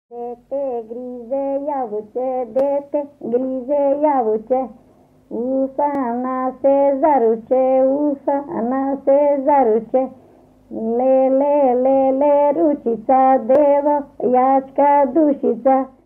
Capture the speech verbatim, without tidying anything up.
Dete grize javuče, dete grize javuče, usana se zaruče, usana se zaruče. Le, le, le, le, ručica, devo, jačka dušica.